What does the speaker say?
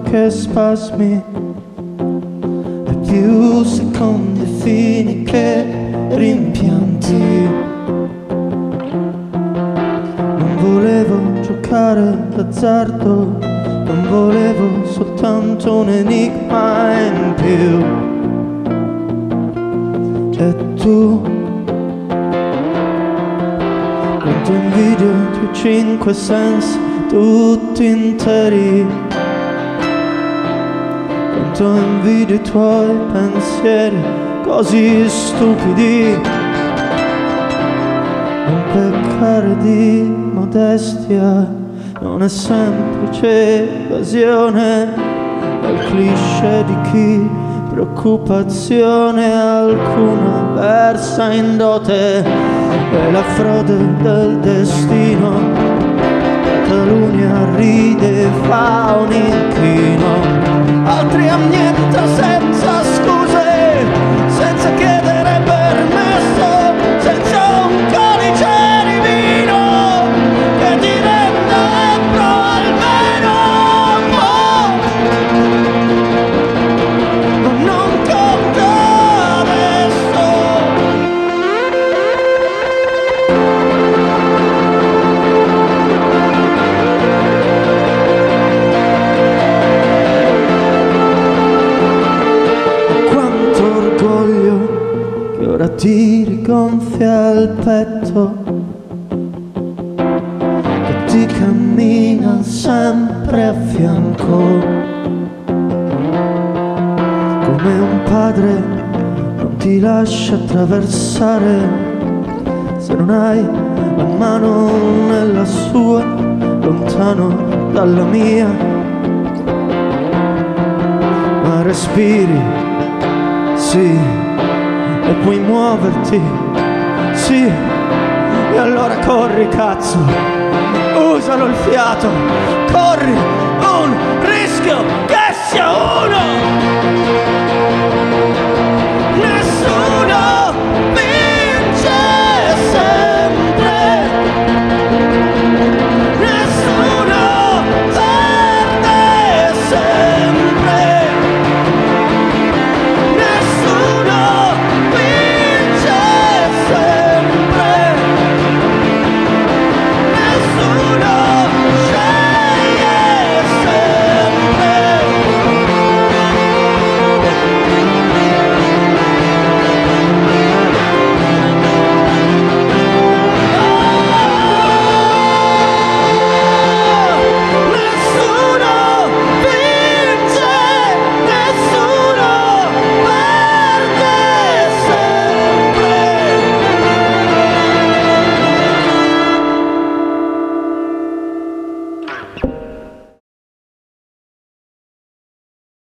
che spasmi e più secondi fini che rimpianti. Non volevo giocare d'azzardo, non volevo soltanto un enigma in più. E tu, quanto invidio i tuoi 5 sensi tutti interi, quanto invidio i tuoi pensieri così stupidi. Non peccare di modestia non è semplice evasione, è il cliché di chi preoccupazione alcuna versa in dote. È la frode del destino, taluni ride e fa un inchino, altri annienta senza scuse, senza chiedere permesso, senza un calice di vino che ti renda ebro almeno un po'. Ma non conta adesso. Quanto orgoglio che ora ti rigonfia il petto, che ti cammina sempre a fianco, come un padre non ti lascia attraversare se non hai la mano nella sua, lontano dalla mia. Ma respiri, sì, e puoi muoverti, sì, e allora corri, cazzo, usalo il fiato, corri, un rischio che sia uno.